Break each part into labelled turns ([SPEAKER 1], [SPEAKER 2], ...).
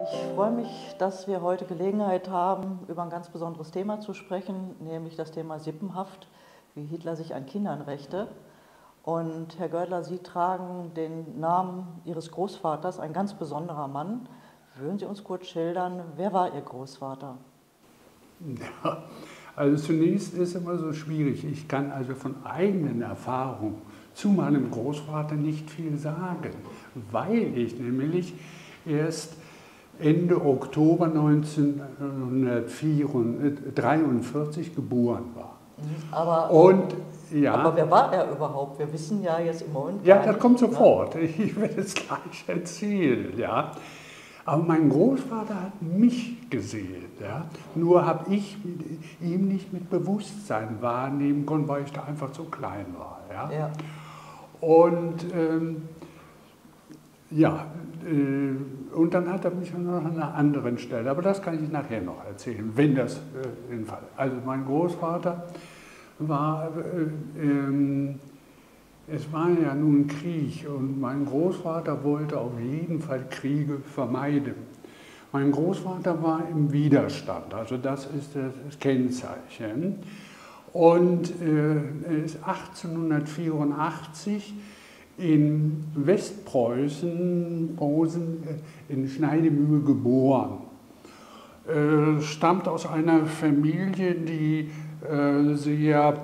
[SPEAKER 1] Ich freue mich, dass wir heute Gelegenheit haben, über ein ganz besonderes Thema zu sprechen, nämlich das Thema Sippenhaft, wie Hitler sich an Kindern rächte. Und Herr Gördler, Sie tragen den Namen Ihres Großvaters, ein ganz besonderer Mann. Würden Sie uns kurz schildern, wer war Ihr Großvater?
[SPEAKER 2] Ja, also zunächst ist immer so schwierig. Ich kann also von eigenen Erfahrungen zu meinem Großvater nicht viel sagen, weil ich nämlich erst Ende Oktober 1943 geboren war.
[SPEAKER 1] Aber wer war er überhaupt? Wir wissen ja jetzt im Moment
[SPEAKER 2] Ja,
[SPEAKER 1] gar
[SPEAKER 2] das
[SPEAKER 1] nicht,
[SPEAKER 2] kommt
[SPEAKER 1] ne?
[SPEAKER 2] sofort. Ich werde es gleich erzählen. Ja. Aber mein Großvater hat mich gesehen. Ja. Nur habe ich ihn nicht mit Bewusstsein wahrnehmen können, weil ich da einfach zu klein war. Ja.
[SPEAKER 1] Ja.
[SPEAKER 2] Und und dann hat er mich noch an einer anderen Stelle, aber das kann ich nachher noch erzählen, wenn das den Fall ist. Also mein Großvater war, es war ja nun Krieg und mein Großvater wollte auf jeden Fall Kriege vermeiden. Mein Großvater war im Widerstand, also das ist das Kennzeichen. Und er ist 1884 in Westpreußen, Posen, in Schneidemühl geboren. Stammt aus einer Familie, die sehr,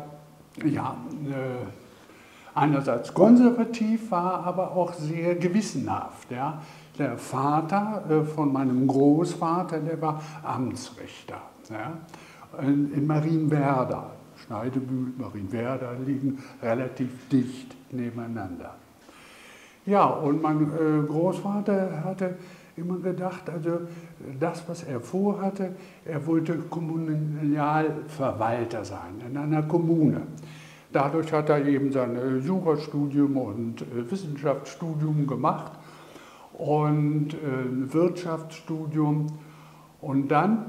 [SPEAKER 2] einerseits konservativ war, aber auch sehr gewissenhaft. Ja. Der Vater von meinem Großvater, der war Amtsrichter, ja, in Marienwerder. Schneidemühl, Marienwerder liegen relativ dicht nebeneinander. Ja, und mein Großvater hatte immer gedacht, also das, was er vorhatte, er wollte Kommunalverwalter sein in einer Kommune. Dadurch hat er eben sein Jurastudium und Wissenschaftsstudium gemacht und Wirtschaftsstudium. Und dann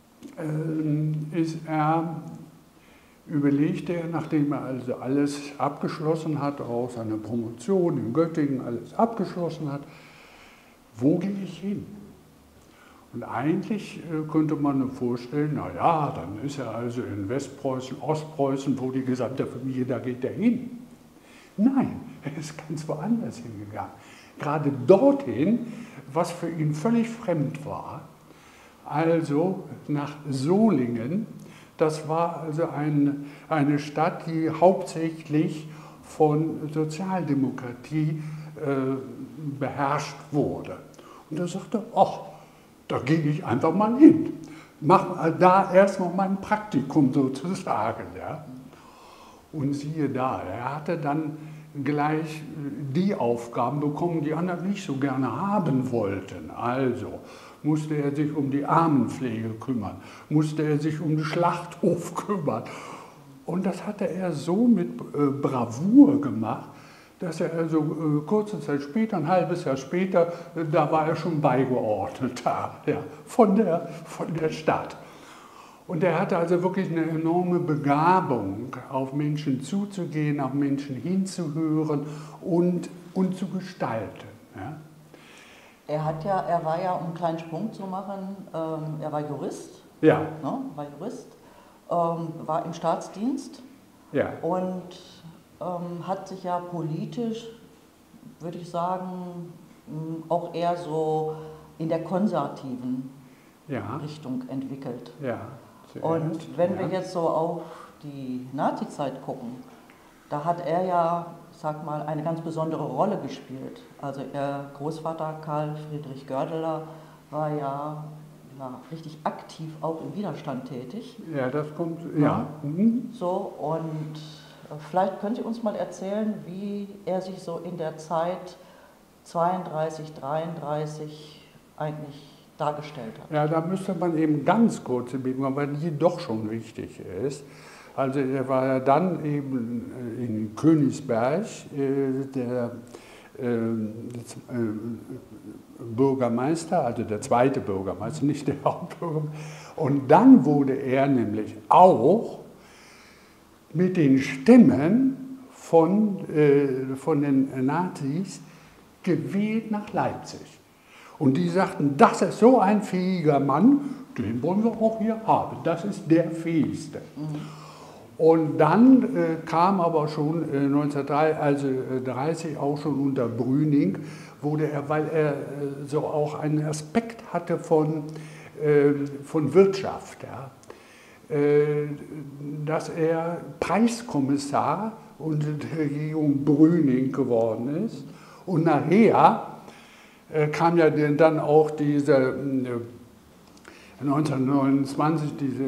[SPEAKER 2] überlegte er, nachdem er also alles abgeschlossen hat, auch seine Promotion in Göttingen alles abgeschlossen hat, wo gehe ich hin? Und eigentlich könnte man vorstellen, naja, dann ist er also in Westpreußen, Ostpreußen, wo die gesamte Familie, da geht er hin. Nein, er ist ganz woanders hingegangen. Gerade dorthin, was für ihn völlig fremd war, also nach Solingen. Das war also eine Stadt, die hauptsächlich von Sozialdemokratie beherrscht wurde. Und er sagte, ach, da gehe ich einfach mal hin. Mach da erst noch mein Praktikum sozusagen. Ja. Und siehe da, er hatte dann gleich die Aufgaben bekommen, die anderen nicht so gerne haben wollten. Also musste er sich um die Armenpflege kümmern, musste er sich um den Schlachthof kümmern. Und das hatte er so mit Bravour gemacht, dass er also kurze Zeit später, ein halbes Jahr später, da war er schon Beigeordneter, ja, von der Stadt. Und er hatte also wirklich eine enorme Begabung, auf Menschen zuzugehen, auf Menschen hinzuhören und zu gestalten. Ja.
[SPEAKER 1] Er war ja, um einen kleinen Sprung zu machen, er war Jurist,
[SPEAKER 2] Ja.
[SPEAKER 1] Ne, war im Staatsdienst,
[SPEAKER 2] Ja.
[SPEAKER 1] und hat sich ja politisch, würde ich sagen, auch eher so in der konservativen Richtung entwickelt.
[SPEAKER 2] Ja.
[SPEAKER 1] Und wenn wir jetzt so auf die Nazizeit gucken, da hat er ja, ich sag mal, eine ganz besondere Rolle gespielt. Also Ihr Großvater Karl Friedrich Goerdeler war ja richtig aktiv auch im Widerstand tätig.
[SPEAKER 2] Ja, das kommt, ja. Mhm.
[SPEAKER 1] So, und vielleicht können Sie uns mal erzählen, wie er sich so in der Zeit 32, 33 eigentlich dargestellt hat.
[SPEAKER 2] Ja, da müsste man eben ganz kurz überlegen, weil die doch schon wichtig ist. Also er war ja dann eben in Königsberg der Bürgermeister, also der zweite Bürgermeister, nicht der Hauptbürgermeister. Und dann wurde er nämlich auch mit den Stimmen von den Nazis gewählt nach Leipzig. Und die sagten, das ist so ein fähiger Mann, den wollen wir auch hier haben. Das ist der Fähigste. Und dann kam aber schon 1930 auch schon unter Brüning, wurde er, weil er so auch einen Aspekt hatte von Wirtschaft, ja, dass er Preiskommissar unter der Regierung Brüning geworden ist. Und nachher kam ja dann auch diese 1929 dieser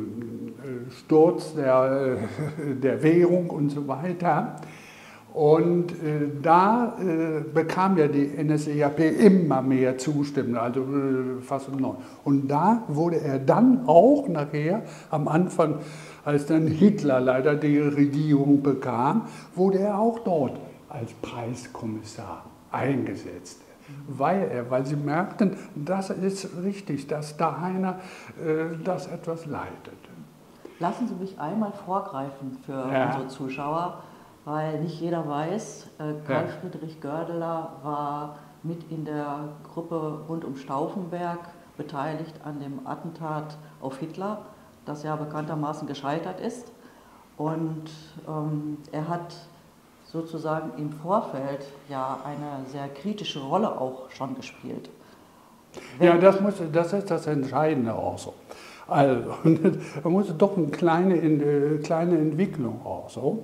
[SPEAKER 2] Sturz der Währung und so weiter. Und da bekam ja die NSDAP immer mehr Zustimmung, also fast um 9. Und da wurde er dann auch nachher, am Anfang, als dann Hitler leider die Regierung bekam, wurde er auch dort als Preiskommissar eingesetzt. Weil sie merkten, das ist richtig, dass da einer das etwas leitet.
[SPEAKER 1] Lassen Sie mich einmal vorgreifen für unsere Zuschauer, weil nicht jeder weiß, Karl Friedrich Goerdeler war mit in der Gruppe rund um Stauffenberg beteiligt an dem Attentat auf Hitler, das ja bekanntermaßen gescheitert ist. Und er hat sozusagen im Vorfeld ja eine sehr kritische Rolle auch schon gespielt.
[SPEAKER 2] Ja, das ist das Entscheidende auch so. Also, man muss doch eine kleine Entwicklung auch so.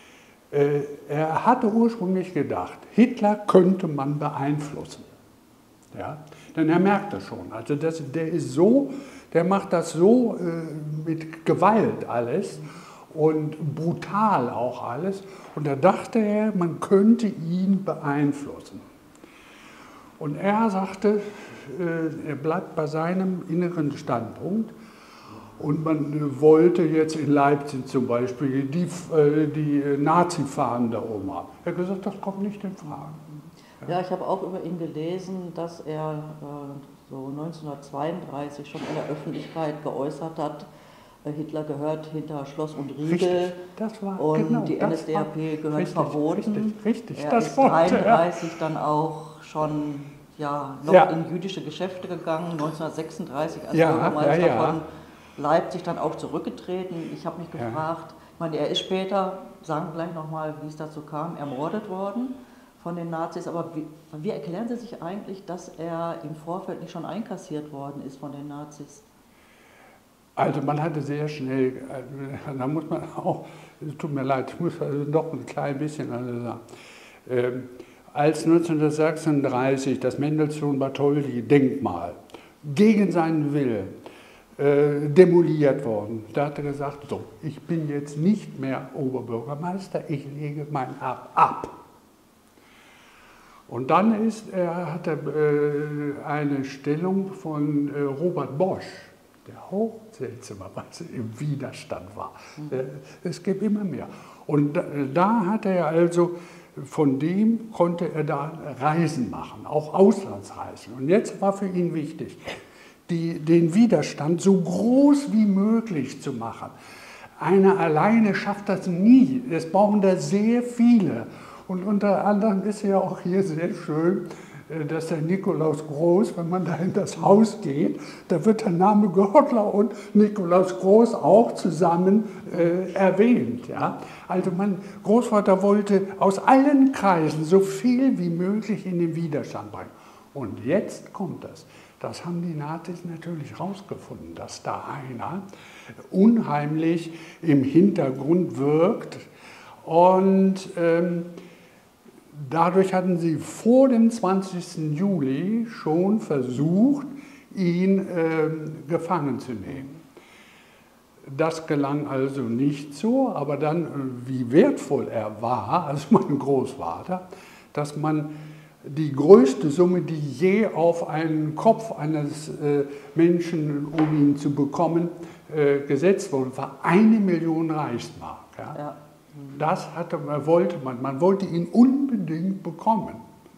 [SPEAKER 2] Er hatte ursprünglich gedacht, Hitler könnte man beeinflussen. Ja? Denn er merkt das schon. Also der macht das so mit Gewalt alles und brutal auch alles. Und da dachte er, man könnte ihn beeinflussen. Und er sagte, er bleibt bei seinem inneren Standpunkt. Und man wollte jetzt in Leipzig zum Beispiel die Nazi-Fahnen da oben haben. Er hat gesagt, das kommt nicht in Frage.
[SPEAKER 1] Ja, ich habe auch über ihn gelesen, dass er so 1932 schon in der Öffentlichkeit geäußert hat, Hitler gehört hinter Schloss und Riegel.
[SPEAKER 2] Richtig, das war,
[SPEAKER 1] und
[SPEAKER 2] genau,
[SPEAKER 1] die NSDAP gehört
[SPEAKER 2] richtig,
[SPEAKER 1] verboten.
[SPEAKER 2] Richtig,
[SPEAKER 1] er
[SPEAKER 2] das
[SPEAKER 1] ist
[SPEAKER 2] Wort,
[SPEAKER 1] 1933 dann auch schon noch in jüdische Geschäfte gegangen, 1936 als Bürgermeister von Leipzig dann auch zurückgetreten. Ich habe mich gefragt, ich meine, er ist später, sagen wir gleich nochmal, wie es dazu kam, ermordet worden von den Nazis. Aber wie erklären Sie sich eigentlich, dass er im Vorfeld nicht schon einkassiert worden ist von den Nazis?
[SPEAKER 2] Also man hatte sehr schnell, da muss man auch, es tut mir leid, ich muss also doch ein klein bisschen sagen. Als 1936 das Mendelssohn-Bartholdy-Denkmal gegen seinen Willen demoliert worden, da hat er gesagt, so, ich bin jetzt nicht mehr Oberbürgermeister, ich lege mein Amt ab. Und dann hat er eine Stellung von Robert Bosch, der auch seltsamerweise im Widerstand war. Es gibt immer mehr. Und da hat er also, von dem konnte er da Reisen machen, auch Auslandsreisen. Und jetzt war für ihn wichtig, den Widerstand so groß wie möglich zu machen. Einer alleine schafft das nie. Es brauchen da sehr viele. Und unter anderem ist ja auch hier sehr schön, dass der Nikolaus Groß, wenn man da in das Haus geht, da wird der Name Goerdeler und Nikolaus Groß auch zusammen erwähnt. Ja? Also mein Großvater wollte aus allen Kreisen so viel wie möglich in den Widerstand bringen. Und jetzt kommt das. Das haben die Nazis natürlich rausgefunden, dass da einer unheimlich im Hintergrund wirkt. Und dadurch hatten sie vor dem 20. Juli schon versucht, ihn gefangen zu nehmen. Das gelang also nicht so, aber dann, wie wertvoll er war, also mein Großvater, dass man die größte Summe, die je auf einen Kopf eines Menschen, um ihn zu bekommen, gesetzt wurde, war 1 Million Reichsmark. Ja? Ja. Das wollte man wollte ihn unbedingt bekommen.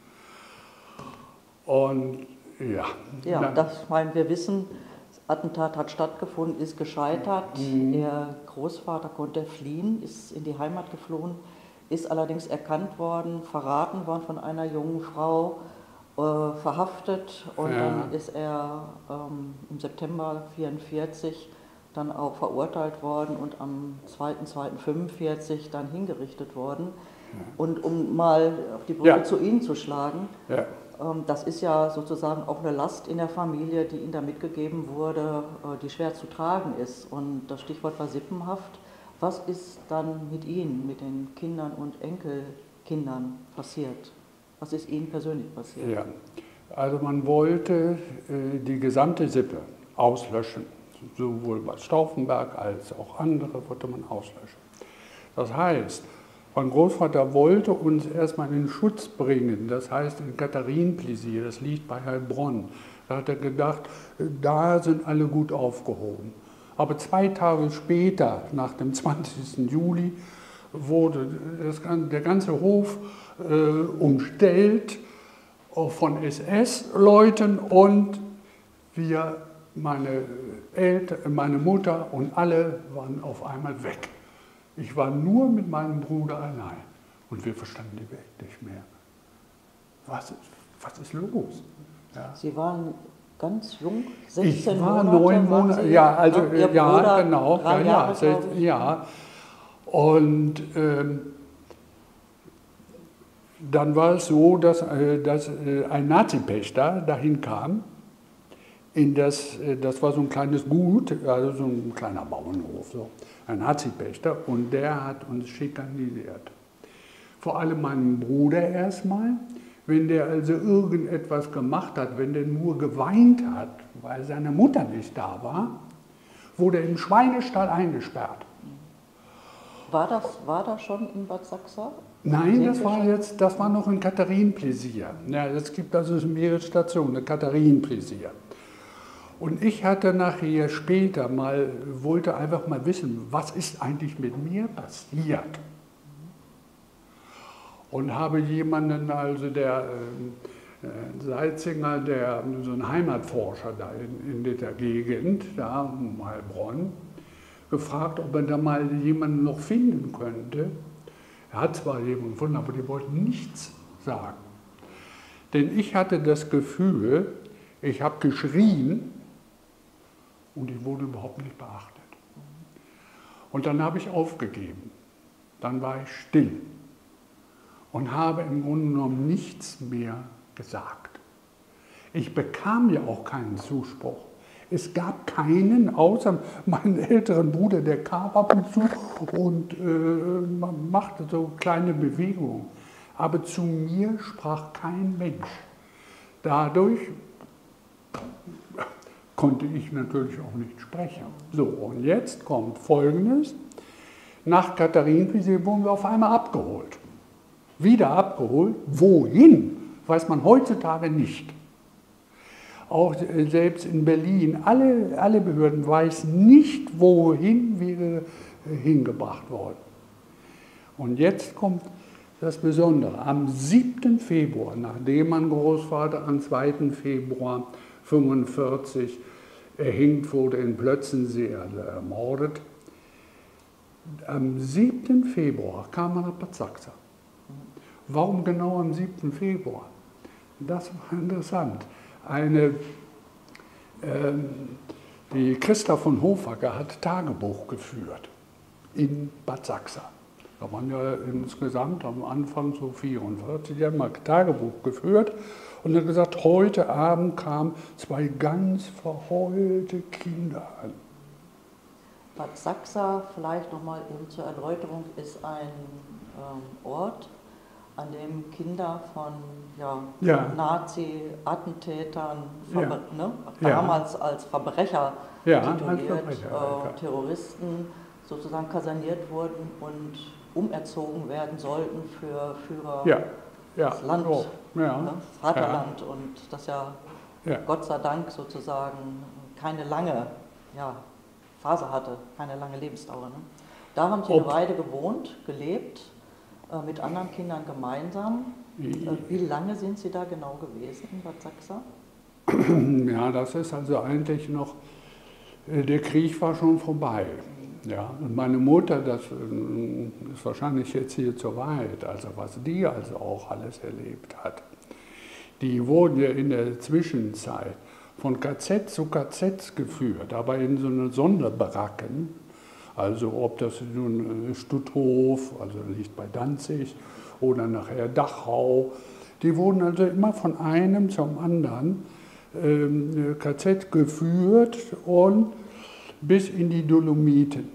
[SPEAKER 2] Und ja.
[SPEAKER 1] Ja, das meinen wir wissen, das Attentat hat stattgefunden, ist gescheitert. Ihr Großvater konnte fliehen, ist in die Heimat geflohen, ist allerdings erkannt worden, verraten worden von einer jungen Frau verhaftet und dann ist er im September 1944 dann auch verurteilt worden und am 2.2.1945 dann hingerichtet worden. Und um mal auf die Brücke zu Ihnen zu schlagen, das ist ja sozusagen auch eine Last in der Familie, die Ihnen da mitgegeben wurde, die schwer zu tragen ist. Und das Stichwort war Sippenhaft. Was ist dann mit Ihnen, mit den Kindern und Enkelkindern passiert? Was ist Ihnen persönlich passiert?
[SPEAKER 2] Ja, also man wollte die gesamte Sippe auslöschen. Sowohl Bad Stauffenberg als auch andere wollte man auslöschen. Das heißt, mein Großvater wollte uns erstmal in Schutz bringen, das heißt in Katharinenpläsier, das liegt bei Heilbronn. Da hat er gedacht, da sind alle gut aufgehoben. Aber 2 Tage später, nach dem 20. Juli, wurde der ganze Hof umstellt von SS-Leuten und wir, meine Mutter und alle waren auf einmal weg. Ich war nur mit meinem Bruder allein und wir verstanden die Welt nicht mehr. Was ist los? Ja.
[SPEAKER 1] Sie waren ganz jung, 16
[SPEAKER 2] ich war
[SPEAKER 1] Monate.
[SPEAKER 2] 9 Monate, ja, also
[SPEAKER 1] Ihr Bruder,
[SPEAKER 2] genau,
[SPEAKER 1] 3 Jahre,
[SPEAKER 2] ja. Und dann war es so, dass ein Nazi-Pächter dahin kam. Das war so ein kleines Gut, also so ein kleiner Bauernhof, so ein Nazi-Pächter, und der hat uns schikanisiert. Vor allem meinen Bruder erstmal, wenn der also irgendetwas gemacht hat, wenn der nur geweint hat, weil seine Mutter nicht da war, wurde er im Schweinestall eingesperrt.
[SPEAKER 1] War das schon in Bad Sachsa?
[SPEAKER 2] Nein, das war noch in Katharinenpläsier. Ja, es gibt also mehrere Stationen, eine Katharinenpläsier. Und ich hatte nachher später wollte einfach mal wissen, was ist eigentlich mit mir passiert? Und habe jemanden, also der Seitzinger, so ein Heimatforscher da in der Gegend, da um Heilbronn, gefragt, ob er da mal jemanden noch finden könnte. Er hat zwar jemanden gefunden, aber die wollten nichts sagen. Denn ich hatte das Gefühl, ich habe geschrien und ich wurde überhaupt nicht beachtet. Und dann habe ich aufgegeben. Dann war ich still und habe im Grunde genommen nichts mehr gesagt. Ich bekam ja auch keinen Zuspruch. Es gab keinen, außer meinen älteren Bruder, der kam ab und zu und machte so kleine Bewegungen. Aber zu mir sprach kein Mensch. Dadurch konnte ich natürlich auch nicht sprechen. So, und jetzt kommt Folgendes. Nach Katharinenpläsier wurden wir auf einmal abgeholt. Wieder abgeholt. Wohin? Weiß man heutzutage nicht. Auch selbst in Berlin, alle Behörden weiß nicht, wohin wir hingebracht wurden. Und jetzt kommt das Besondere. Am 7. Februar, nachdem mein Großvater am 2. Februar 1945 erhängt wurde in Plötzensee, also ermordet, am 7. Februar kam er nach Bad Sachsa. Warum genau am 7. Februar? Das war interessant. Die Christa von Hofacker hat Tagebuch geführt in Bad Sachsa. Da waren ja insgesamt am Anfang so 44, die haben mal Tagebuch geführt und hat gesagt, heute Abend kamen 2 ganz verheulte Kinder an.
[SPEAKER 1] Bad Sachsa, vielleicht nochmal eben zur Erläuterung, ist ein Ort, an dem Kinder von Nazi-Attentätern, damals als Verbrecher tituliert, Terroristen sozusagen kaserniert wurden und umerzogen werden sollten für das Land, Vaterland, und das Gott sei Dank sozusagen keine lange Phase hatte, keine lange Lebensdauer. Ne? Da haben Sie eine Weile gewohnt, gelebt, mit anderen Kindern gemeinsam. Wie lange sind Sie da genau gewesen in Bad Sachsa?
[SPEAKER 2] Ja, das ist also eigentlich noch, der Krieg war schon vorbei. Ja, und meine Mutter, das ist wahrscheinlich jetzt hier zu weit, also was die also auch alles erlebt hat. die wurden ja in der Zwischenzeit von KZ zu KZ geführt, aber in so eine Sonderbaracken. Also ob das nun Stutthof, also liegt bei Danzig, oder nachher Dachau. Die wurden also immer von einem zum anderen KZ geführt und bis in die Dolomiten.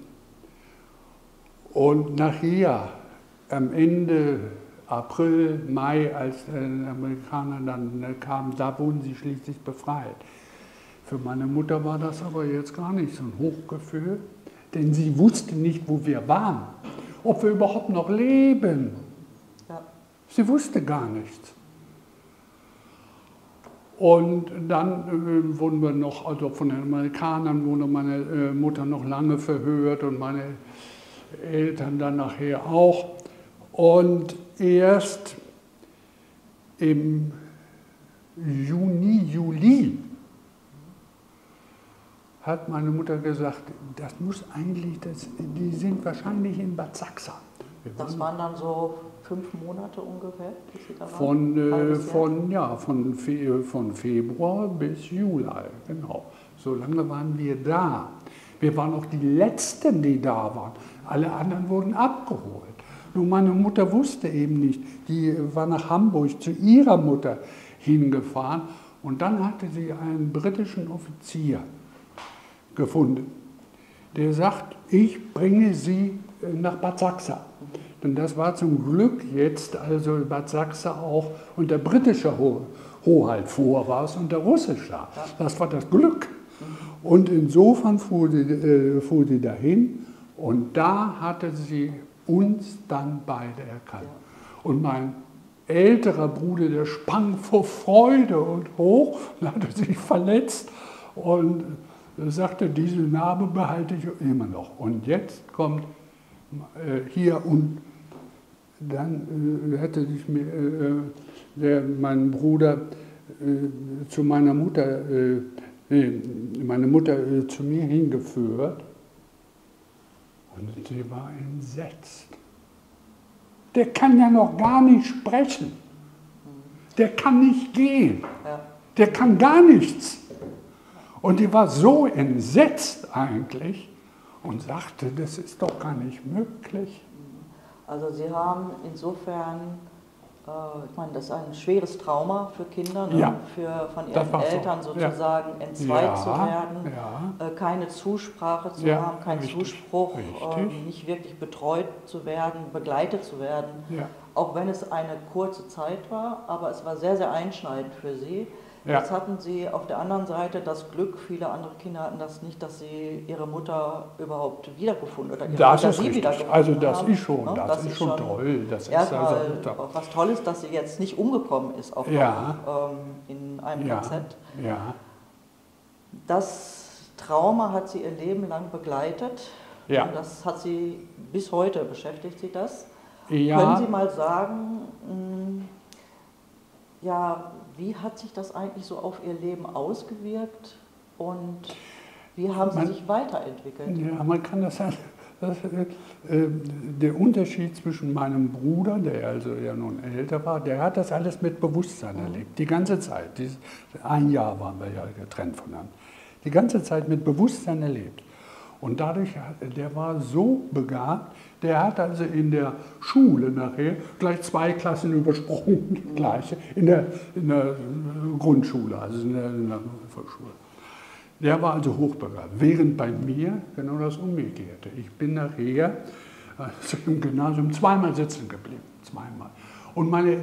[SPEAKER 2] Und nachher, am Ende April, Mai, als die Amerikaner dann kamen, da wurden sie schließlich befreit. Für meine Mutter war das aber jetzt gar nicht so ein Hochgefühl, denn sie wusste nicht, wo wir waren, ob wir überhaupt noch leben.
[SPEAKER 1] Ja.
[SPEAKER 2] Sie wusste gar nichts. Und dann wurden wir noch, also von den Amerikanern wurde meine Mutter noch lange verhört und meine Eltern dann nachher auch. Und erst im Juli hat meine Mutter gesagt, das muss eigentlich, die sind wahrscheinlich in Bad Sachsa.
[SPEAKER 1] Das waren dann so 5 Monate ungefähr, die Sie da waren?
[SPEAKER 2] Von Februar bis Juli, genau. So lange waren wir da. Wir waren auch die Letzten, die da waren. Alle anderen wurden abgeholt. Nur meine Mutter wusste eben nicht. Die war nach Hamburg zu ihrer Mutter hingefahren und dann hatte sie einen britischen Offizier gefunden, der sagt, ich bringe Sie nach Bad Sachsa. Denn das war zum Glück jetzt, also Bad Sachsa auch unter britischer Hoheit, vorher war es unter russischer. Das war das Glück. Und insofern fuhr sie dahin und da hatte sie uns dann beide erkannt. Und mein älterer Bruder, der sprang vor Freude und hoch und hatte sich verletzt und sagte, diese Narbe behalte ich immer noch. Und jetzt kommt hier und dann hätte sich mein Bruder zu meiner Mutter, meine Mutter zu mir hingeführt und sie war entsetzt. Der kann ja noch gar nicht sprechen. Der kann nicht gehen. Der kann gar nichts. Und die war so entsetzt eigentlich und sagte, das ist doch gar nicht möglich.
[SPEAKER 1] Also Sie haben insofern, ich meine, das ist ein schweres Trauma für Kinder, ne?
[SPEAKER 2] Ja,
[SPEAKER 1] von ihren Eltern so. Sozusagen entzweit zu werden, keine Zusprache zu haben, keinen Zuspruch, nicht wirklich betreut zu werden, begleitet zu werden. Ja. Auch wenn es eine kurze Zeit war, aber es war sehr, sehr einschneidend für Sie. Ja. Jetzt hatten Sie auf der anderen Seite das Glück, viele andere Kinder hatten das nicht, dass sie ihre Mutter überhaupt wiedergefunden oder ihre Mutter sie wiedergefunden haben.
[SPEAKER 2] Also das ist schon, ne? Das ist schon toll. Das ist also
[SPEAKER 1] was Tolles, dass sie jetzt nicht umgekommen ist auch in einem KZ.
[SPEAKER 2] Ja.
[SPEAKER 1] Das Trauma hat sie ihr Leben lang begleitet. Ja. Und das hat sie bis heute beschäftigt, sie das. Ja. Können Sie mal sagen, wie hat sich das eigentlich so auf Ihr Leben ausgewirkt und wie haben Sie sich weiterentwickelt?
[SPEAKER 2] Ja, man kann das sagen. Der Unterschied zwischen meinem Bruder, der also ja nun älter war, der hat das alles mit Bewusstsein erlebt, die ganze Zeit. Ein Jahr waren wir ja getrennt voneinander. Die ganze Zeit mit Bewusstsein erlebt. Und dadurch, der war so begabt, der hat also in der Schule nachher gleich 2 Klassen übersprungen, die gleiche, in der Grundschule, also in der Volksschule. Der war also hochbegabt, während bei mir genau das Umgekehrte. Ich bin nachher im Gymnasium 2-mal sitzen geblieben, 2-mal. Und meine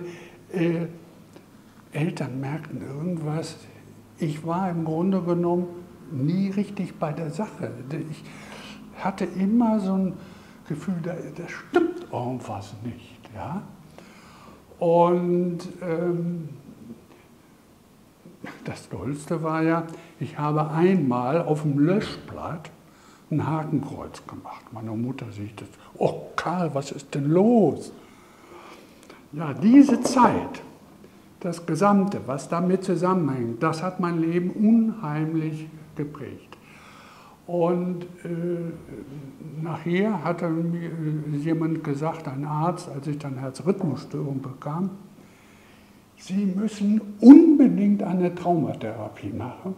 [SPEAKER 2] Eltern merkten irgendwas, ich war im Grunde genommen nie richtig bei der Sache. Ich hatte immer so ein Gefühl, da stimmt irgendwas nicht. Ja? Und das Tollste war ja, ich habe einmal auf dem Löschblatt ein Hakenkreuz gemacht. Meine Mutter sieht das. Oh Karl, was ist denn los? Ja, diese Zeit, das Gesamte, was damit zusammenhängt, das hat mein Leben unheimlich geprägt. Und nachher hatte mir jemand gesagt, ein Arzt, als ich dann Herzrhythmusstörung bekam, Sie müssen unbedingt eine Traumatherapie machen.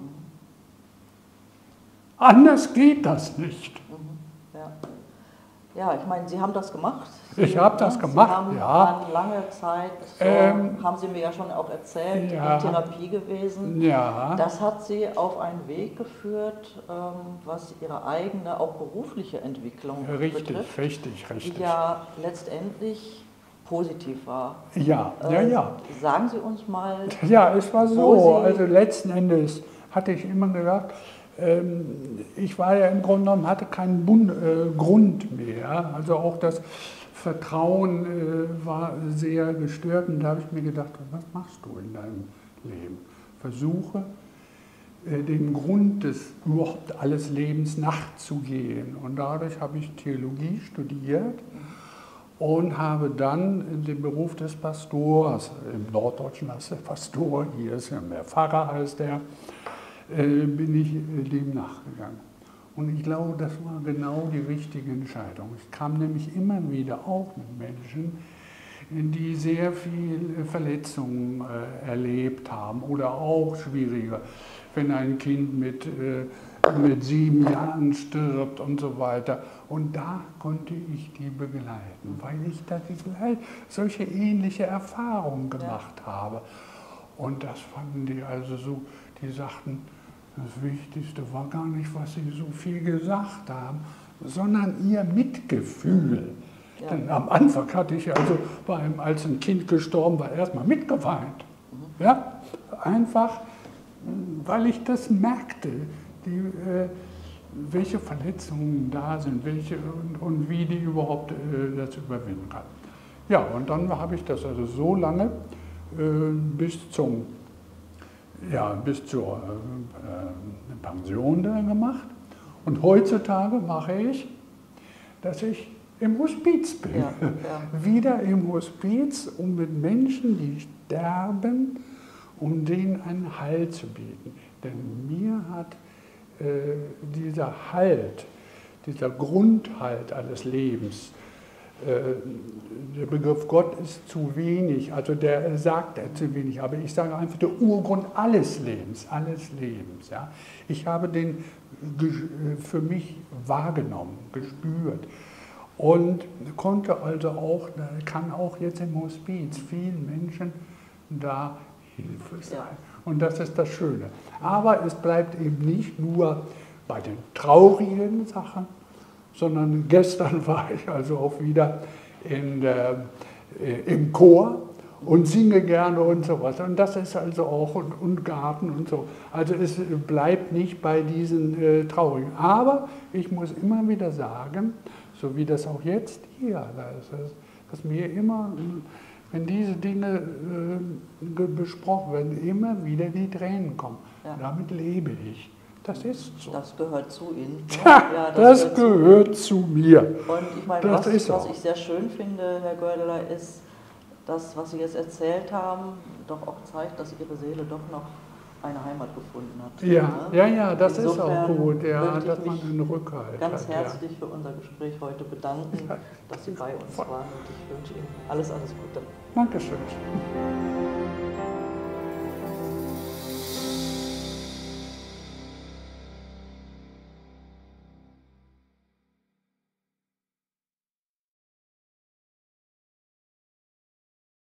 [SPEAKER 2] Anders geht das nicht.
[SPEAKER 1] Ja. Ja, ich meine, Sie haben das gemacht.
[SPEAKER 2] Ich habe das gemacht,
[SPEAKER 1] Sie haben
[SPEAKER 2] ja.
[SPEAKER 1] dann lange Zeit, haben Sie mir ja schon auch erzählt,
[SPEAKER 2] Ja.
[SPEAKER 1] in Therapie gewesen.
[SPEAKER 2] Ja.
[SPEAKER 1] Das hat Sie auf einen Weg geführt, was Ihre eigene, auch berufliche Entwicklung betrifft.
[SPEAKER 2] Richtig.
[SPEAKER 1] Die ja letztendlich positiv war.
[SPEAKER 2] Ja.
[SPEAKER 1] Sagen Sie uns mal.
[SPEAKER 2] Ja, es war so. Also letzten Endes hatte ich immer gedacht, ich war ja im Grunde genommen, hatte keinen Grund mehr. Also auch das Vertrauen war sehr gestört. Und da habe ich mir gedacht, was machst du in deinem Leben? Versuche, den Grund des überhaupt alles Lebens nachzugehen. Und dadurch habe ich Theologie studiert und habe dann den Beruf des Pastors, im Norddeutschen heißt der Pastor, hier ist ja mehr Pfarrer heißt der, bin ich dem nachgegangen. Und ich glaube, das war genau die richtige Entscheidung. Ich kam nämlich immer wieder auch mit Menschen, die sehr viel Verletzungen erlebt haben oder auch schwieriger, wenn ein Kind mit 7 Jahren stirbt und so weiter. Und da konnte ich die begleiten, weil ich da solche ähnliche Erfahrungen gemacht habe. Und das fanden die also so, die sagten, das Wichtigste war gar nicht, was sie so viel gesagt haben, sondern ihr Mitgefühl. Ja. Denn am Anfang hatte ich also, als ein Kind gestorben war, erstmal mitgeweint. Ja? Einfach, weil ich das merkte, welche Verletzungen da sind, und wie die überhaupt das überwinden kann. Ja, und dann habe ich das also so lange bis zur Pension da gemacht. Und heutzutage mache ich, dass ich im Hospiz bin. Ja. Wieder im Hospiz, um mit Menschen, die sterben, um denen einen Halt zu bieten. Denn mir hat dieser Halt, dieser Grundhalt alles Lebens, der Begriff Gott ist zu wenig, also der sagt zu wenig, aber ich sage einfach der Urgrund alles Lebens. Ja. Ich habe den für mich wahrgenommen, gespürt und kann auch jetzt im Hospiz vielen Menschen da Hilfe sein. Ja. Und das ist das Schöne. Aber es bleibt eben nicht nur bei den traurigen Sachen, sondern gestern war ich also auch wieder im Chor und singe gerne und sowas. Und das ist also auch, und Garten und so. Also es bleibt nicht bei diesen traurigen. Aber ich muss immer wieder sagen, so wie das auch jetzt hier ist, dass mir immer, wenn diese Dinge besprochen werden, immer wieder die Tränen kommen. Ja. Damit lebe ich. Das ist so.
[SPEAKER 1] Das gehört zu Ihnen.
[SPEAKER 2] Ja, das gehört zu mir.
[SPEAKER 1] Und ich meine, was ich sehr schön finde, Herr Goerdeler, ist, das, was Sie jetzt erzählt haben, doch auch zeigt, dass Ihre Seele doch noch eine Heimat gefunden hat.
[SPEAKER 2] Ja, das ist auch gut, ja, dass man einen Rückhalt hat.
[SPEAKER 1] Ganz herzlich für unser Gespräch heute bedanken, dass Sie bei uns waren, und ich wünsche Ihnen alles Gute.
[SPEAKER 2] Dankeschön.